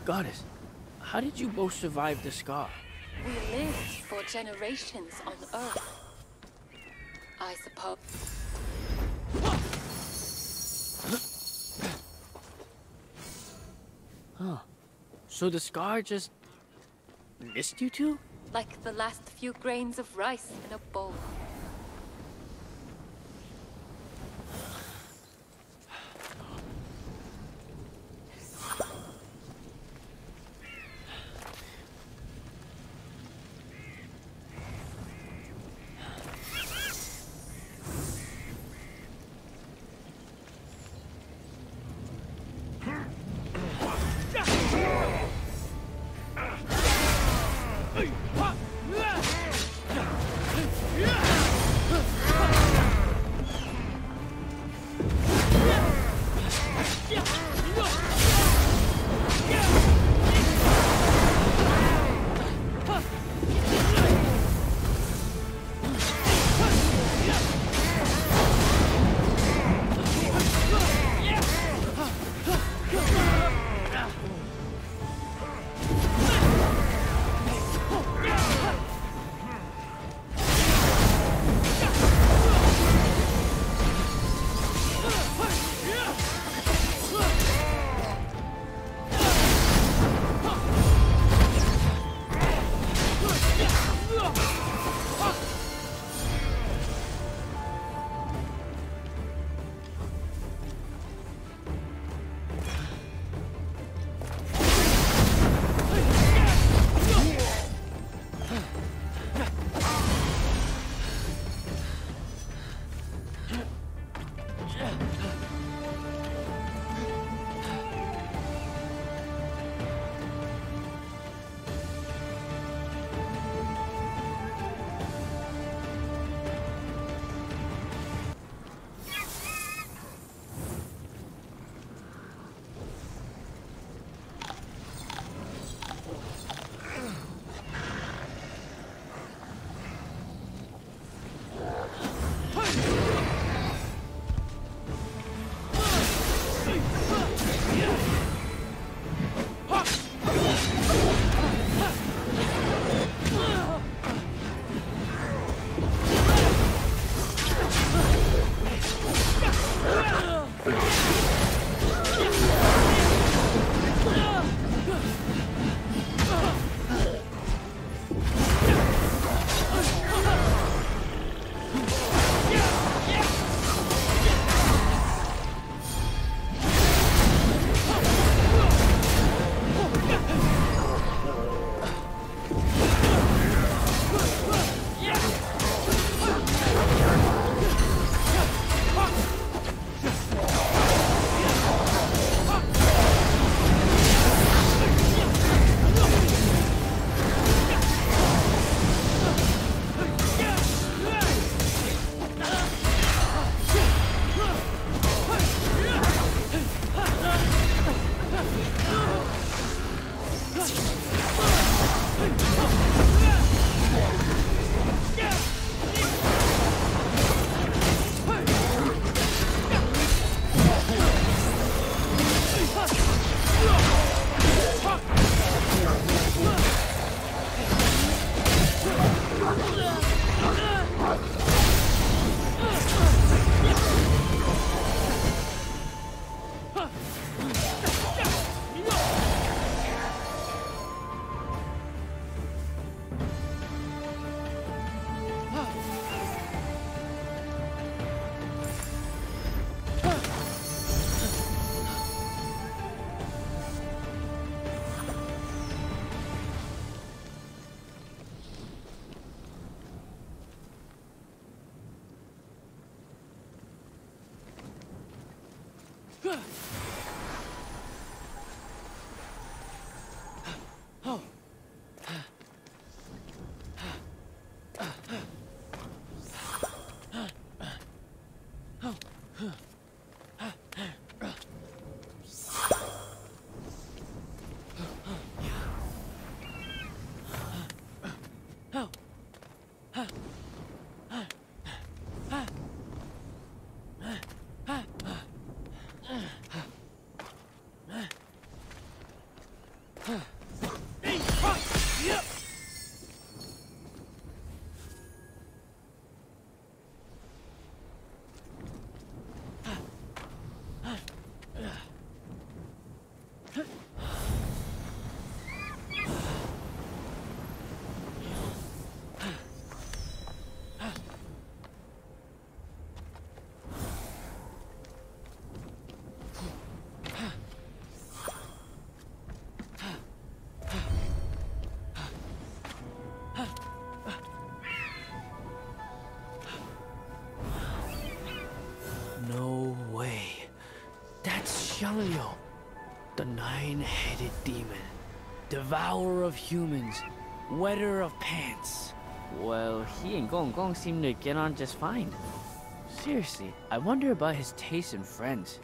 Goddess, how did you both survive the scar? We lived for generations on Earth. I suppose. Huh. So the scar just missed you two? Like the last few grains of rice in a bowl. No way. That's Xiangliu, the nine-headed demon, devourer of humans, wetter of pants. Well, he and Gong Gong seem to get on just fine. Seriously, I wonder about his taste in friends.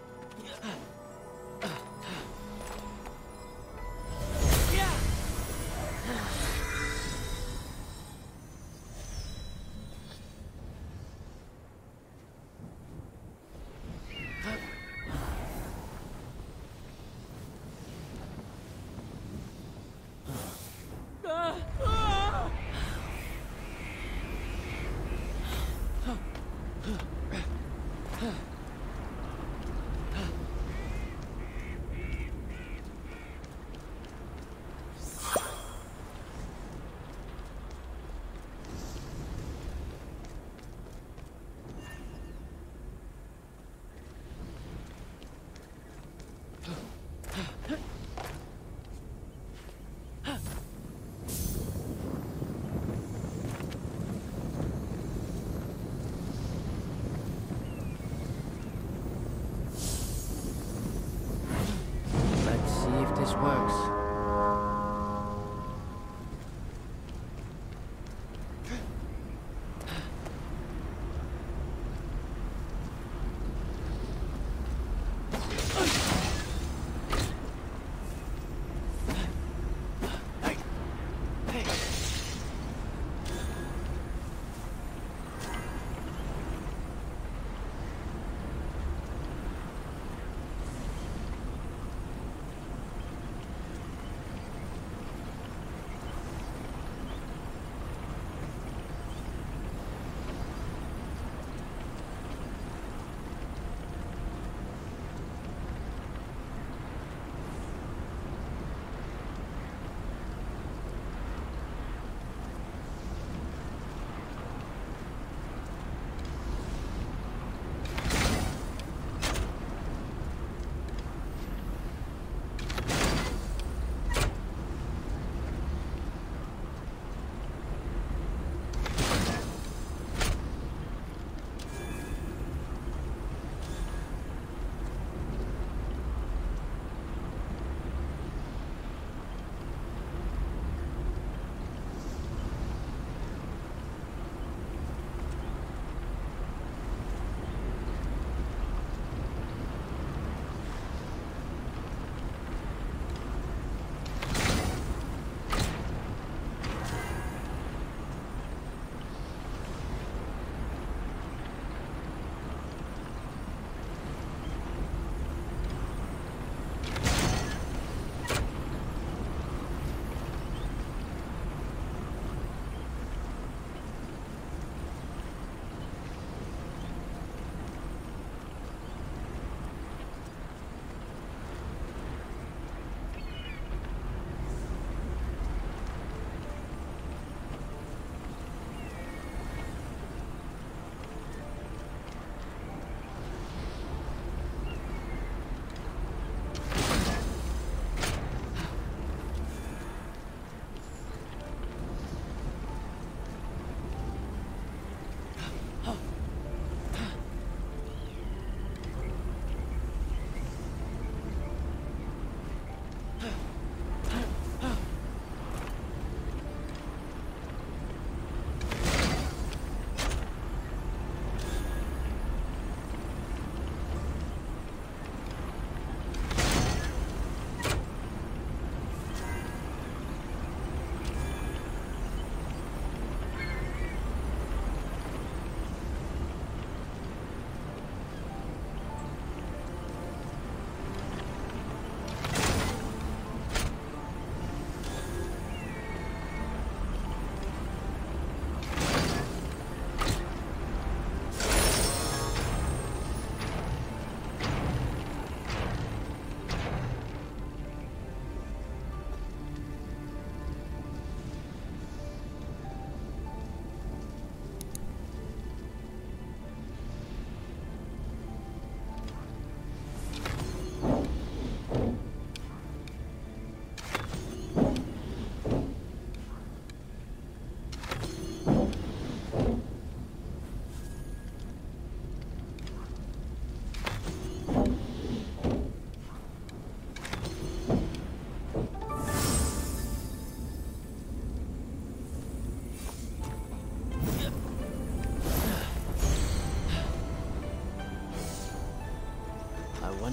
Let's see if this works.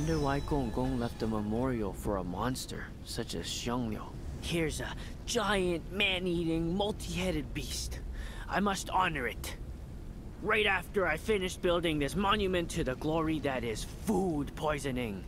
wonder why Gong Gong left a memorial for a monster such as Xiangliu. Here's a giant, man-eating, multi-headed beast. I must honor it. Right after I finish building this monument to the glory that is food poisoning.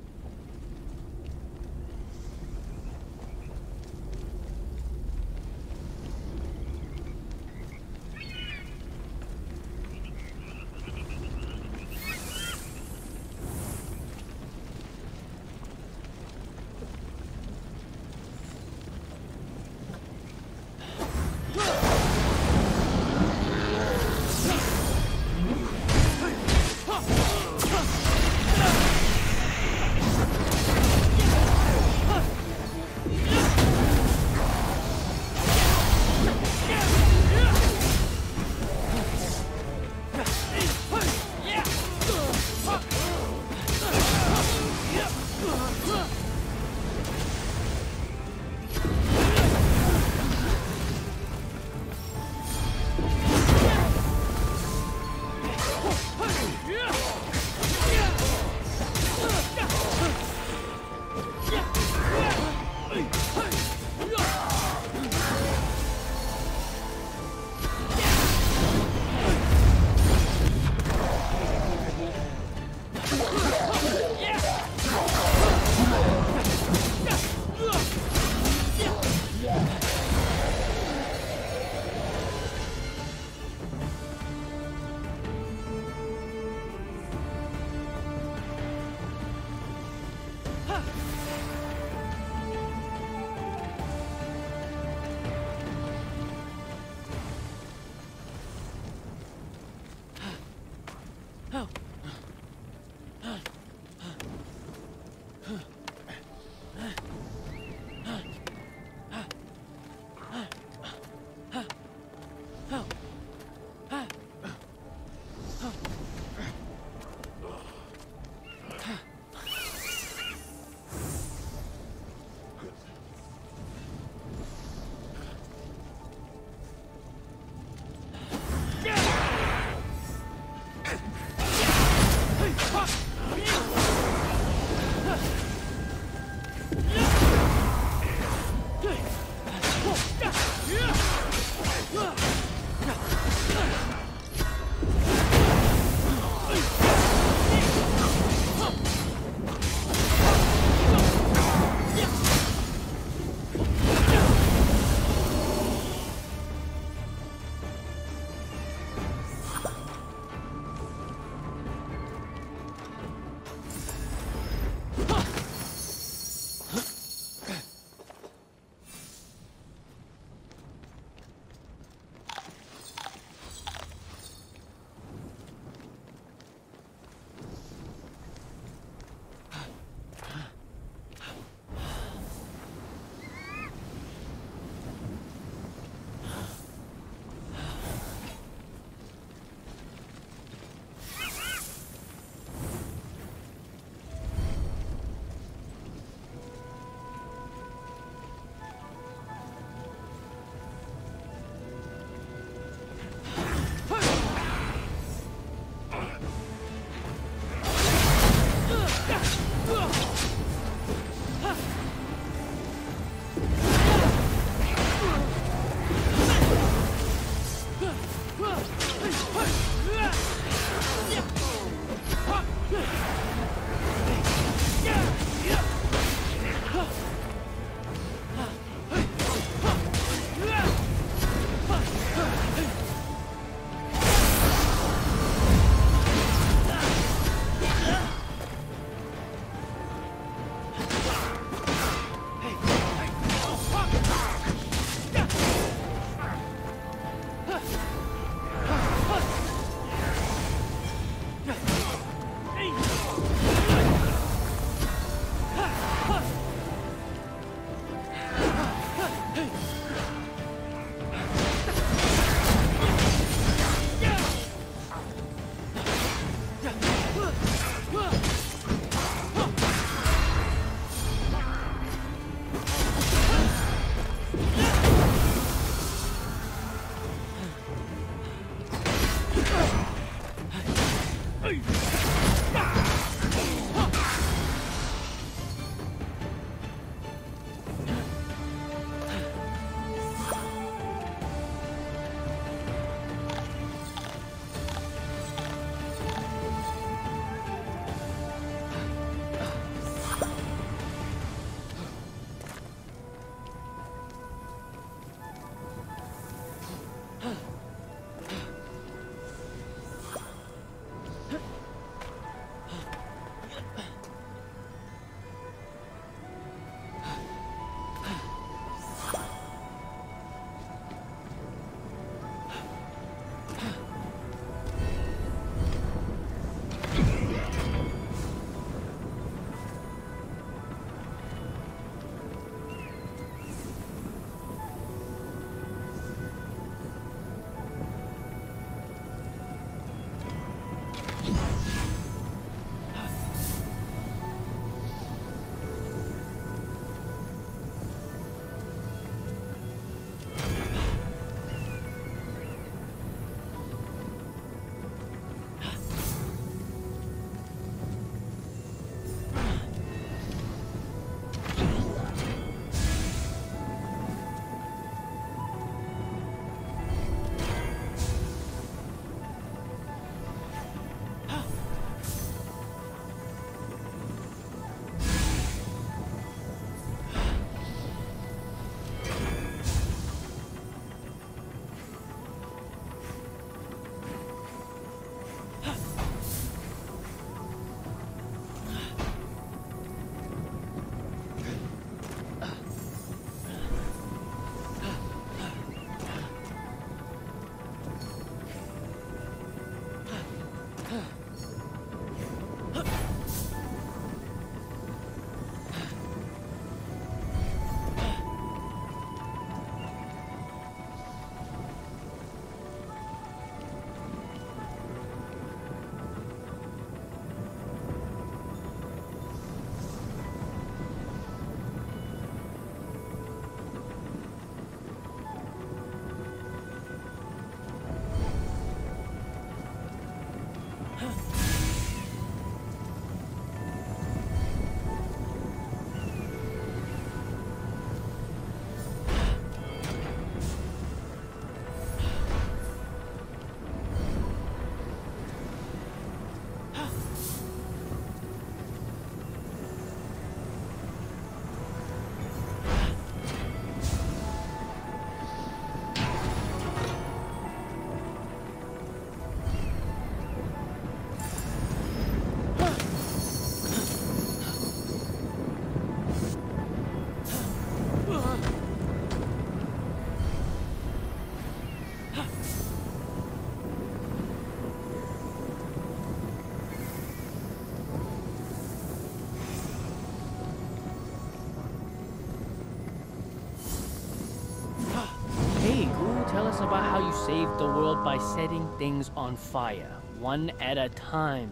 us about how you saved the world by setting things on fire, one at a time.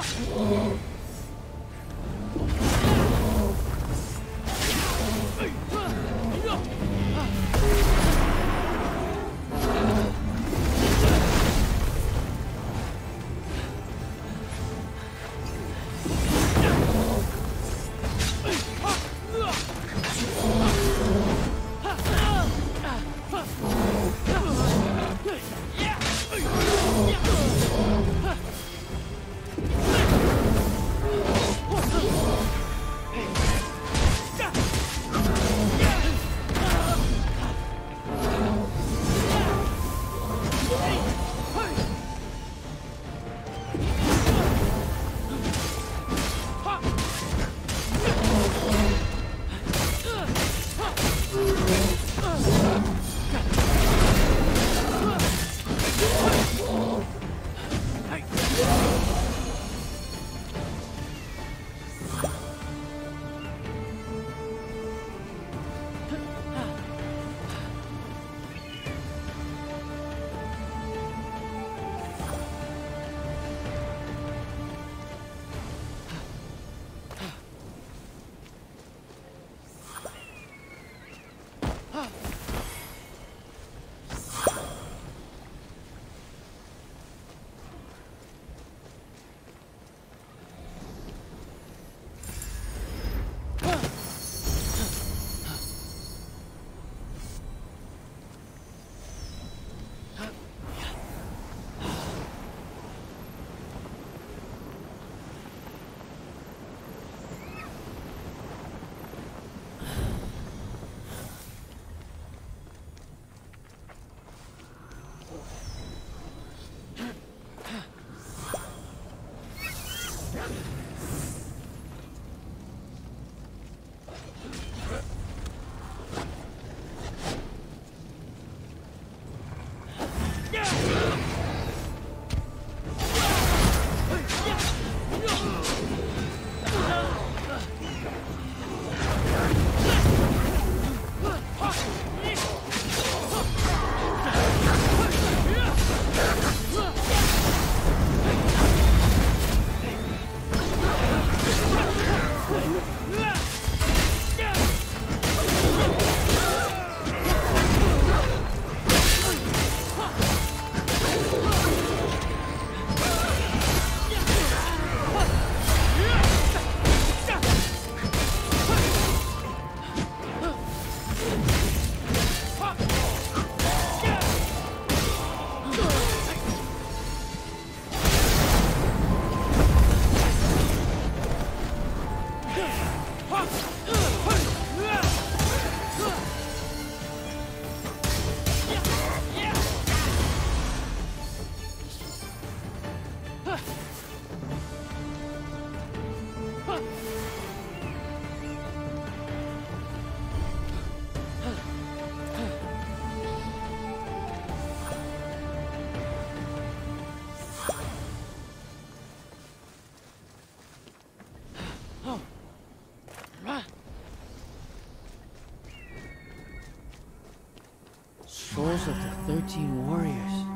Souls of the 13 warriors.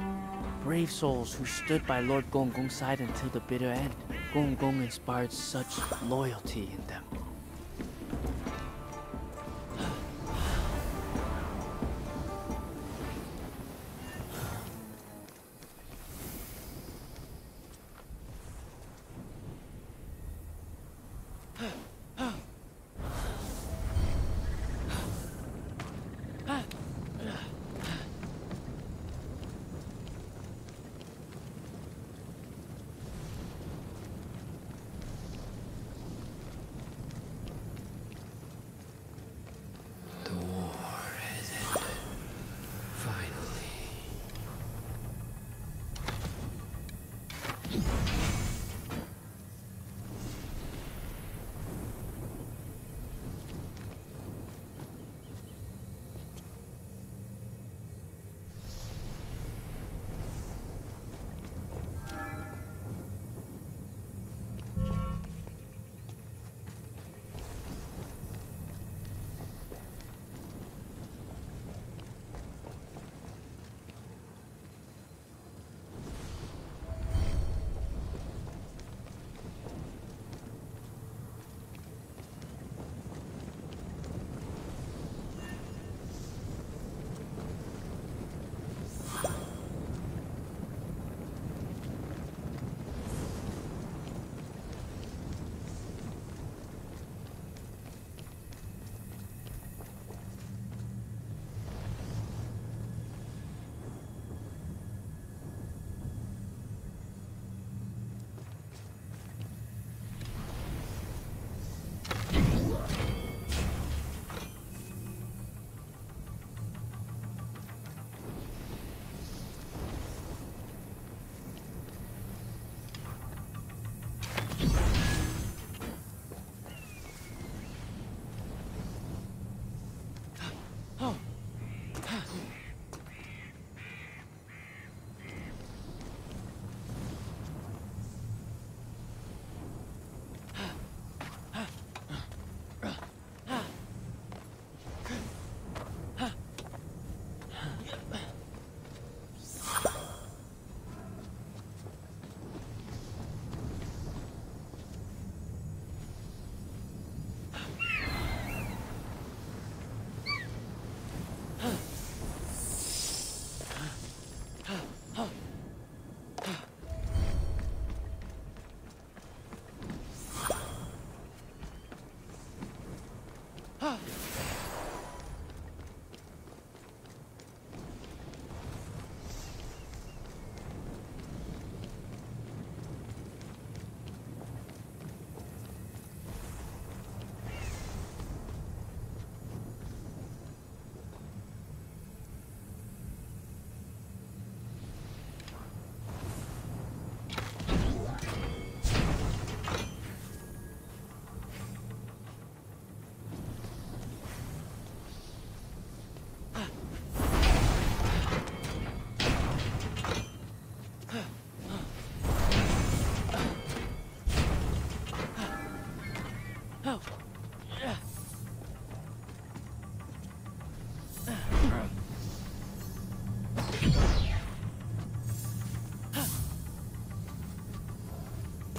Brave souls who stood by Lord Gonggong's side until the bitter end. Gonggong inspired such loyalty in them.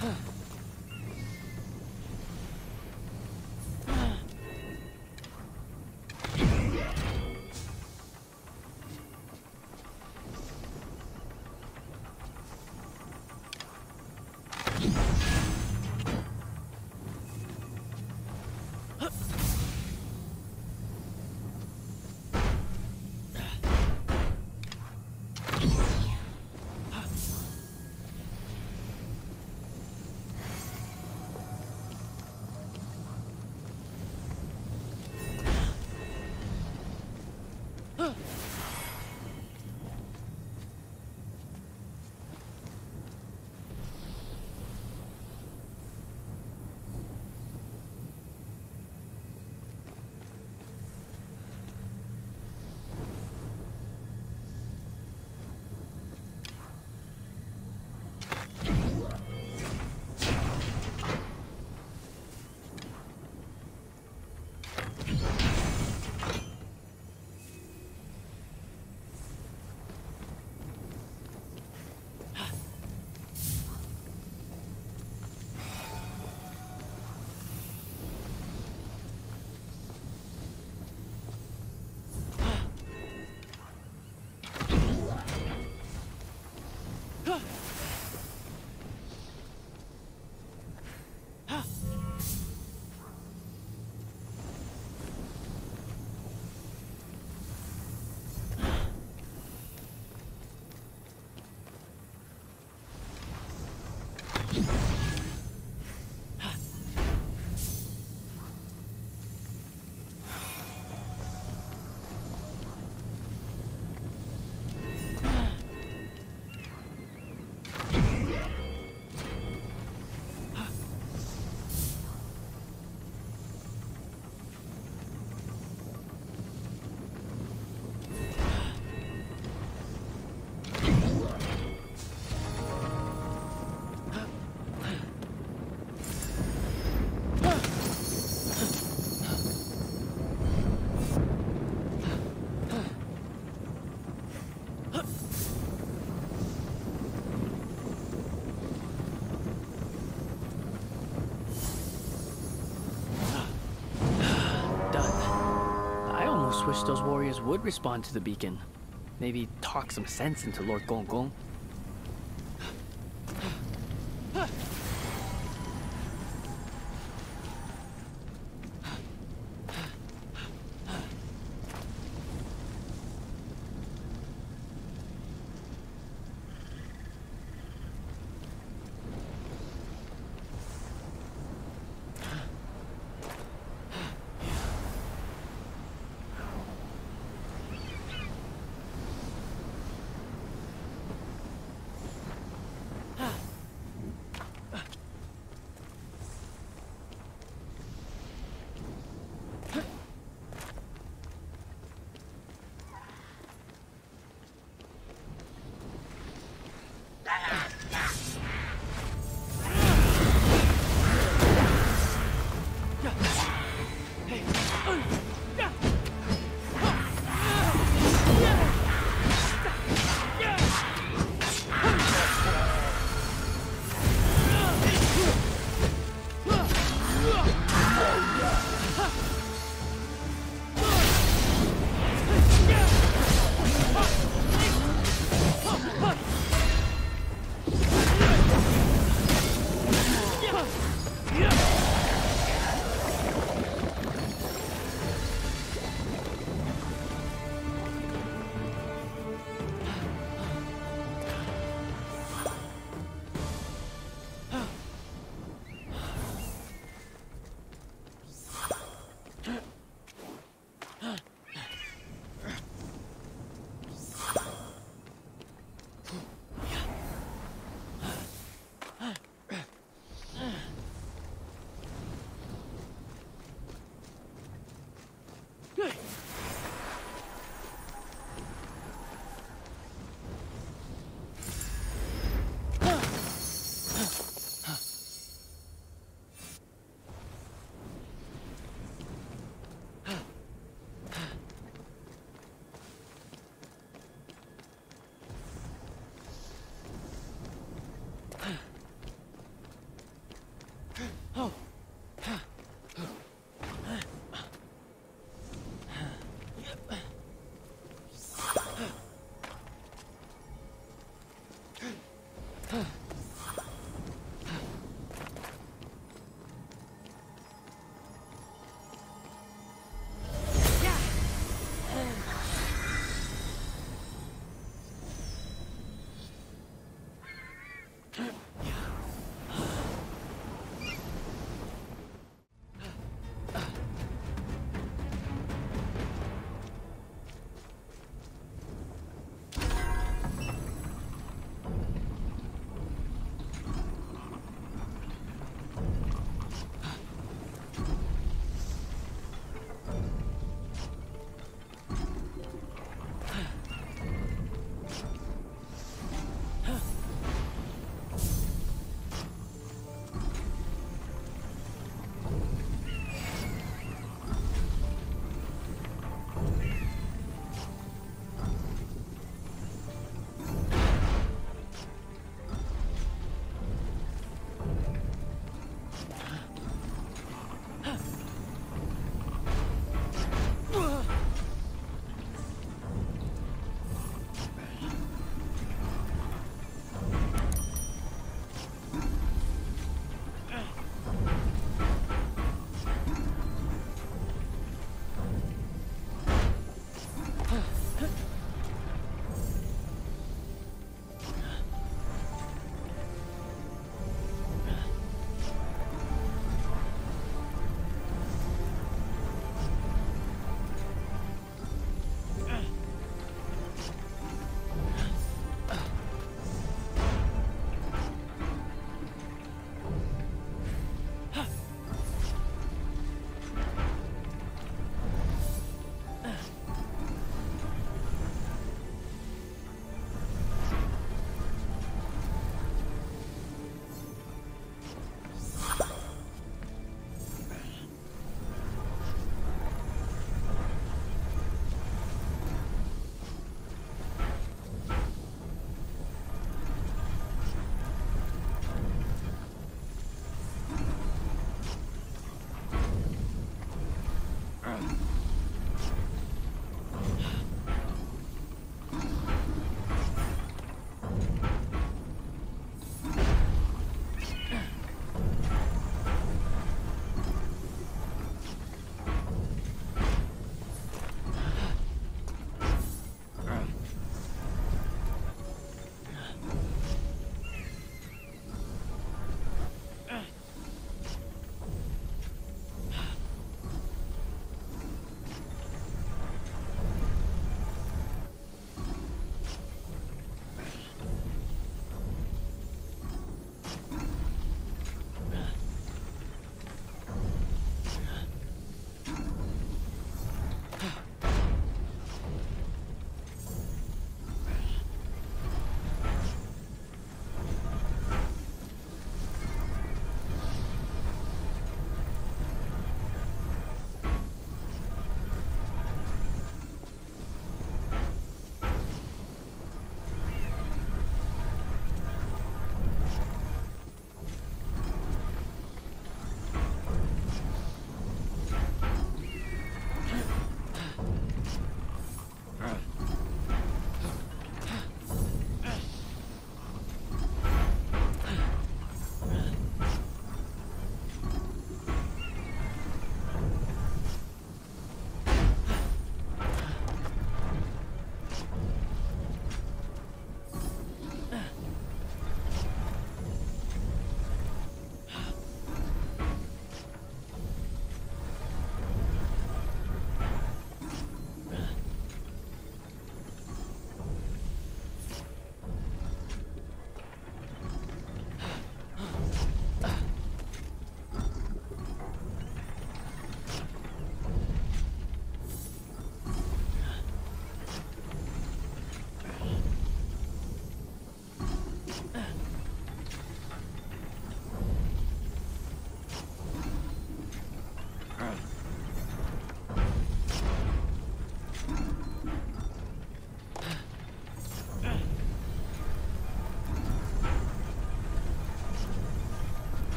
Wish those warriors would respond to the beacon. Maybe talk some sense into Lord Gong Gong.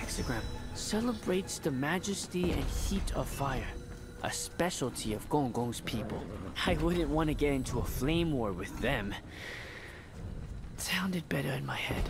hexagram celebrates the majesty and heat of fire, a specialty of Gong-Gong's people. I wouldn't want to get into a flame war with them. It sounded better in my head.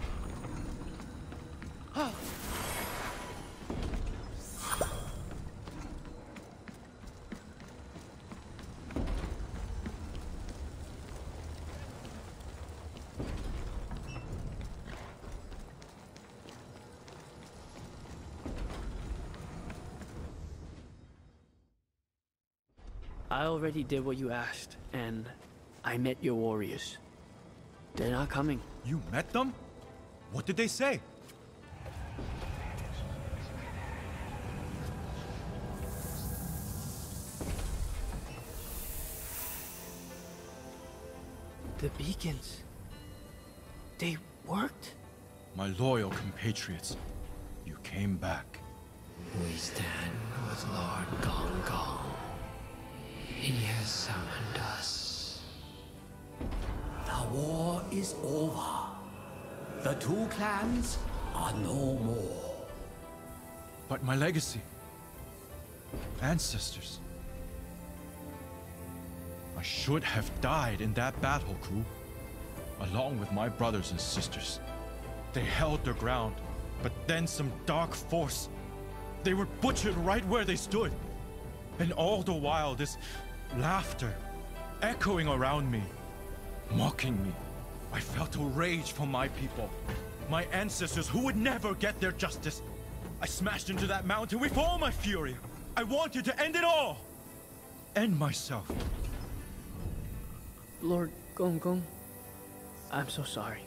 I already did what you asked, and I met your warriors. They're not coming. You met them? What did they say? The beacons. They worked? My loyal compatriots, you came back. We stand with Lord Gong-Gong. He has summoned us. The war is over. The two clans are no more. But my legacy. Ancestors. I should have died in that battle, crew. Along with my brothers and sisters. They held their ground, but then some dark force. They were butchered right where they stood. And all the while, this laughter echoing around me, mocking me. I felt a rage for my people, my ancestors who would never get their justice. I smashed into that mountain with all my fury. I wanted to end it all. End myself. Lord Gong-Gong, I'm so sorry.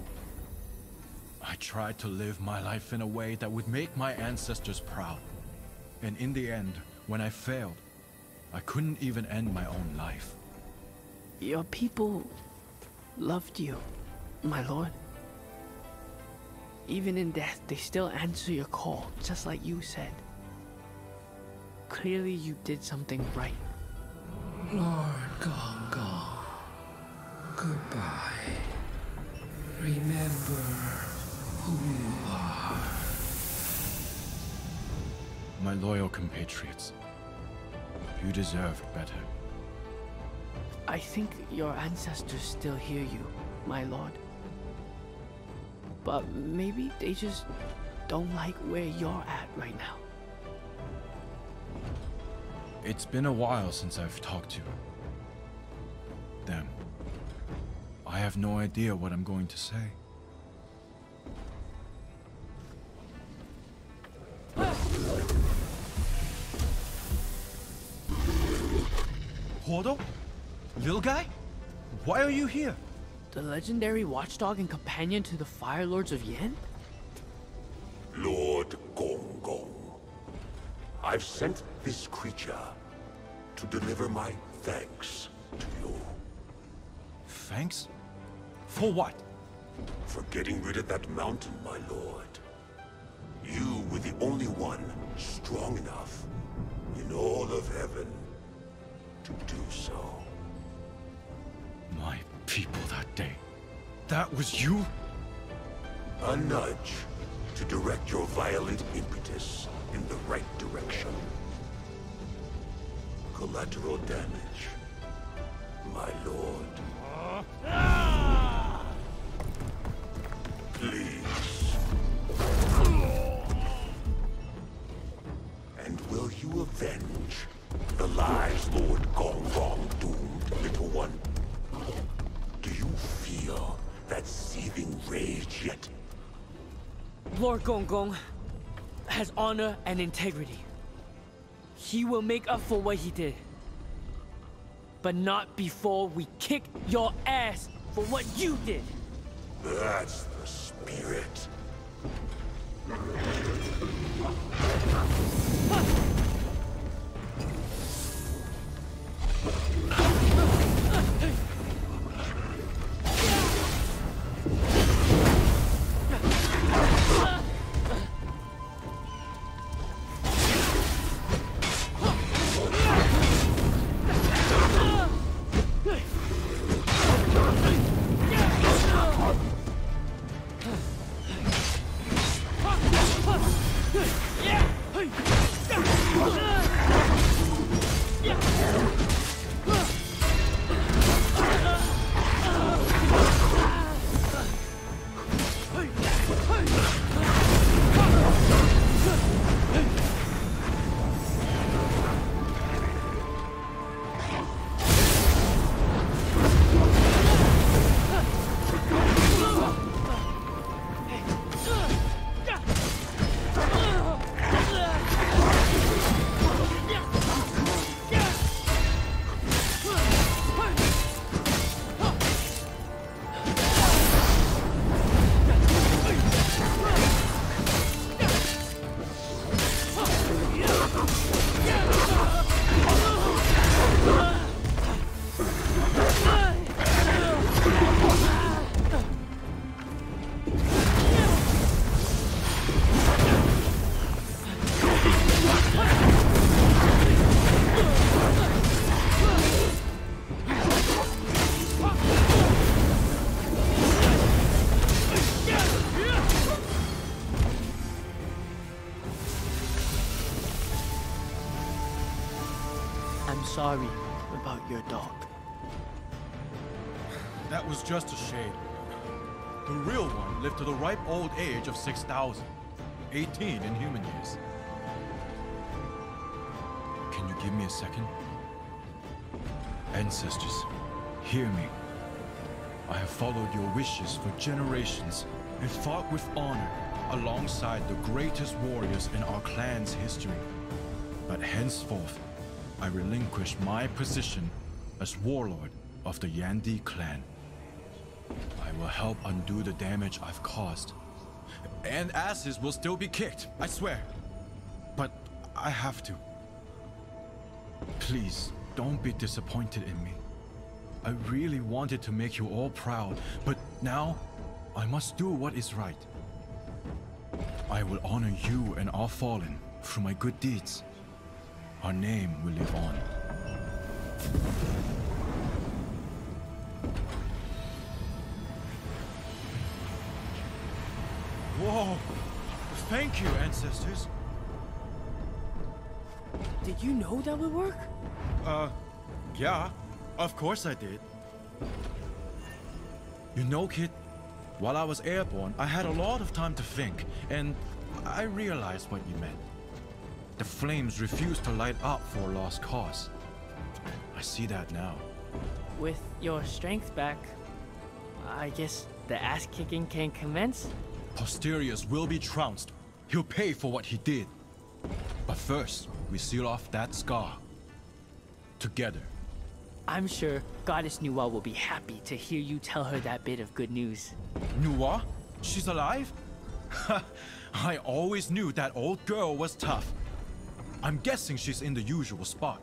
I tried to live my life in a way that would make my ancestors proud. And in the end, when I failed, I couldn't even end my own life. Your people loved you, my lord. Even in death, they still answer your call, just like you said. Clearly you did something right. Lord Gong-Gong, goodbye. Remember who you are. My loyal compatriots, you deserved better. I think your ancestors still hear you, my lord. But maybe they just don't like where you're at right now. It's been a while since I've talked to them. I have no idea what I'm going to say. Portal? Little guy? Why are you here? The legendary watchdog and companion to the Fire Lords of Yen? Lord Gong-Gong, I've sent this creature to deliver my thanks to you. Thanks? For what? For getting rid of that mountain, my lord. You were the only one strong enough in all of heaven to do so. My people that day. That was you? A nudge to direct your violent impetus in the right direction. Collateral damage, my lord. Please. And will you avenge the lives Lord Gong-Gong doomed, little one? Do you feel that seething rage yet? Lord Gong-Gong has honor and integrity. He will make up for what he did. But not before we kick your ass for what you did. That's the spirit. I'm sorry about your dog. That was just a shade. The real one lived to the ripe old age of 6,000. 18 in human years. Can you give me a second? Ancestors, hear me. I have followed your wishes for generations and fought with honor alongside the greatest warriors in our clan's history. But henceforth, I relinquish my position as warlord of the Yandi clan. I will help undo the damage I've caused. And asses will still be kicked, I swear. But I have to. Please, don't be disappointed in me. I really wanted to make you all proud, but now I must do what is right. I will honor you and our fallen through my good deeds. Our name will live on. Whoa! Thank you, ancestors. Did you know that would work? Yeah, of course I did. You know, kid, while I was airborne, I had a lot of time to think, and I realized what you meant. The flames refused to light up for a lost cause. I see that now. With your strength back, I guess the ass-kicking can commence? Posterius will be trounced. He'll pay for what he did. But first, we seal off that scar. Together. I'm sure Goddess Nuwa will be happy to hear you tell her that bit of good news. Nuwa? She's alive? I always knew that old girl was tough. I'm guessing she's in the usual spot.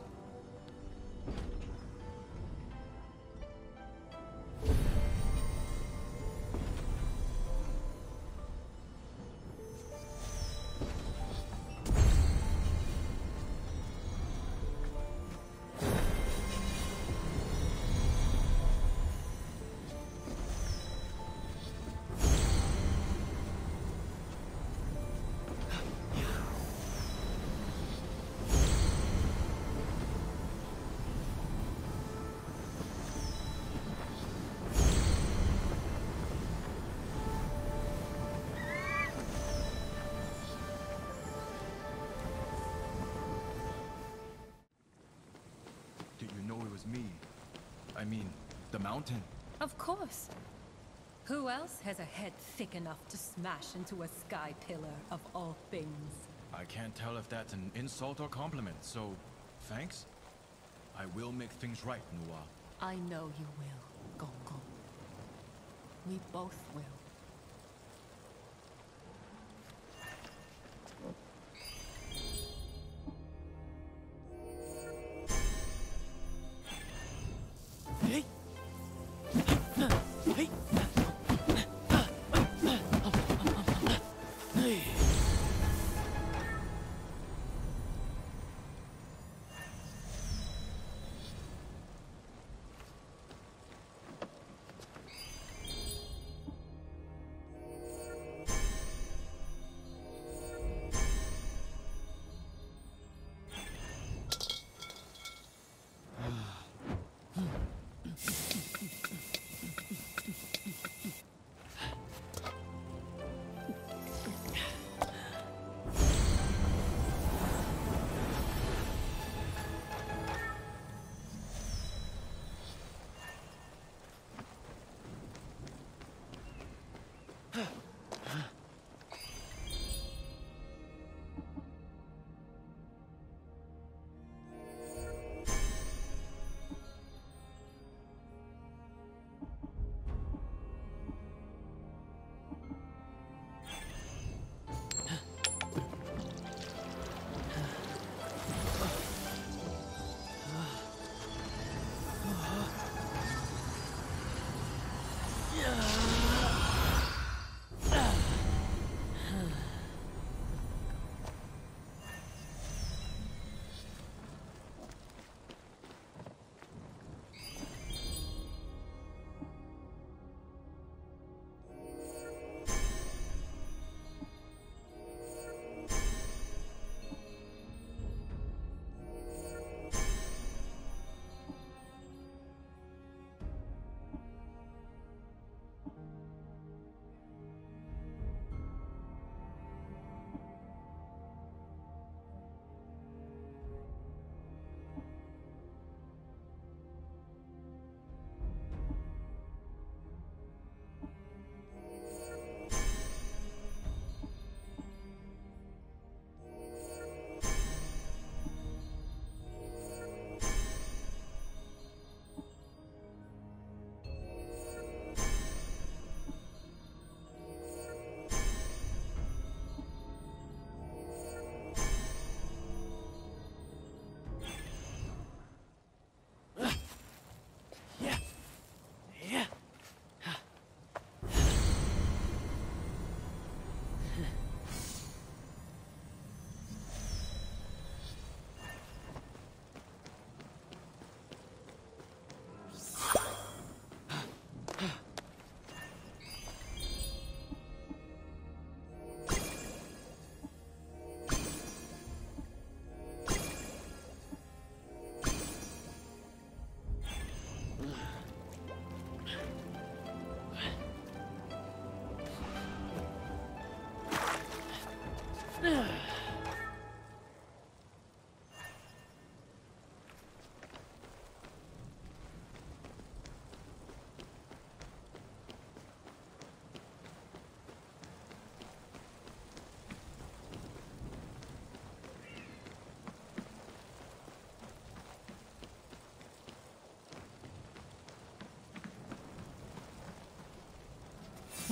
Did you know it was me? I mean, the mountain. Of course. Who else has a head thick enough to smash into a sky pillar of all things? I can't tell if that's an insult or compliment, so thanks. I will make things right, Nuwa. I know you will, Gong Gong. We both will. Hey! Hey! Hey!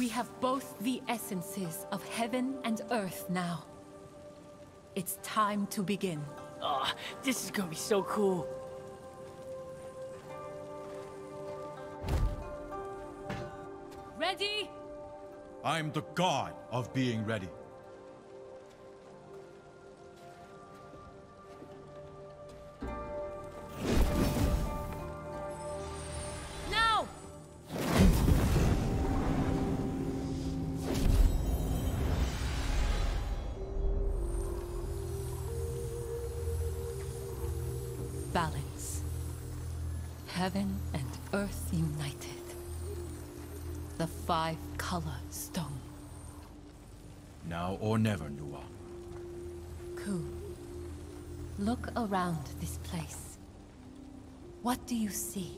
We have both the essences of heaven and earth now. It's time to begin. Oh, this is gonna be so cool. Ready? I'm the god of being ready. Now! Balance. Heaven and earth united. The five-color stone. Now or never, Nuwa. Ku, look around this place. What do you see?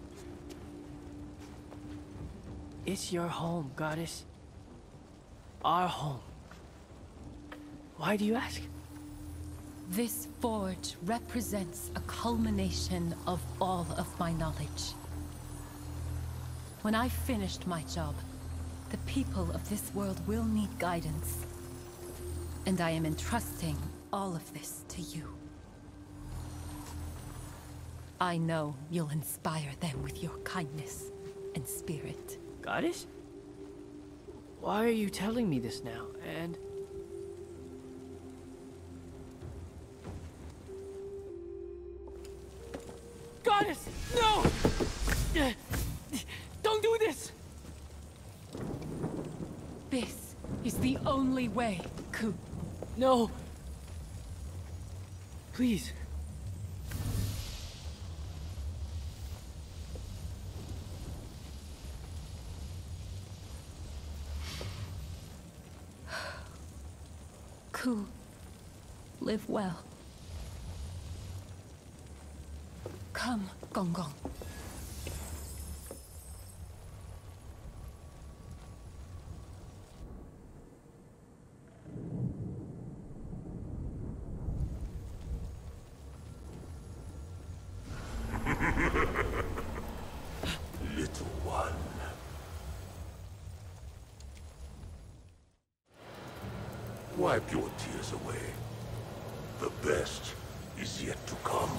It's your home, goddess. Our home. Why do you ask? This forge represents a culmination of all of my knowledge. When I've finished my job, the people of this world will need guidance. And I am entrusting all of this to you. I know you'll inspire them with your kindness and spirit. Goddess? Why are you telling me this now? And... Goddess! No! Don't do this! This is the only way, Ku. No! Please. Ku, live well. Come, Gong Gong. Little one. Wipe your tears away. The best is yet to come.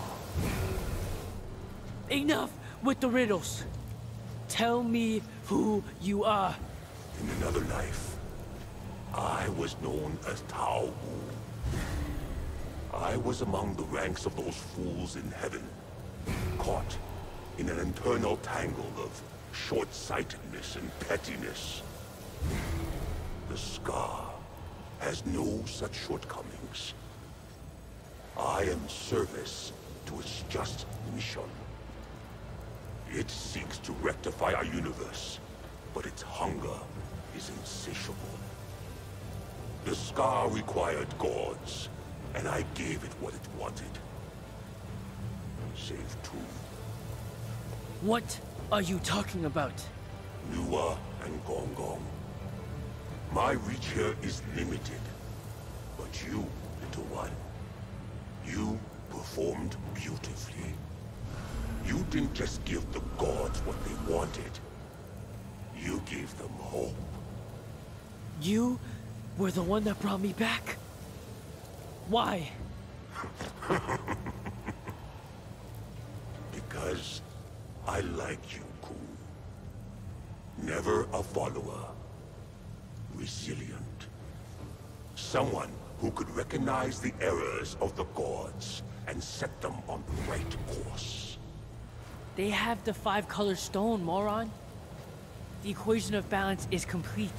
Enough with the riddles. Tell me who you are. In another life, I was known as Tao Wu. I was among the ranks of those fools in heaven, caught in an internal tangle of short-sightedness and pettiness. The Scar has no such shortcomings. I am service to its just mission. It seeks to rectify our universe, but its hunger is insatiable. The Scar required gods, and I gave it what it wanted. Save two. What are you talking about? Nuwa and Gong Gong. My reach here is limited. But you, little one, you performed beautifully. You didn't just give the gods what they wanted. You gave them hope. You were the one that brought me back? Why? Because I like you, Ku. Never a follower. Resilient. Someone who could recognize the errors of the gods and set them on the right course. They have the five-color stone, moron. The equation of balance is complete.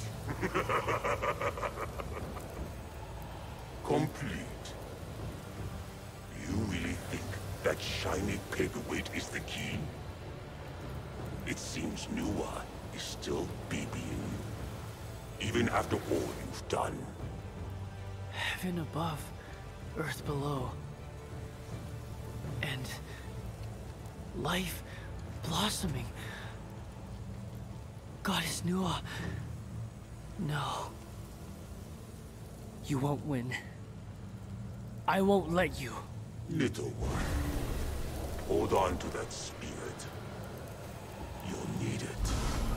Complete. You really think that shiny paperweight is the key? It seems Nuwa is still babying. Even after all you've done. Heaven above, earth below. And life blossoming. Goddess Nuwa. No. You won't win. I won't let you. Little one, hold on to that spirit. You'll need it.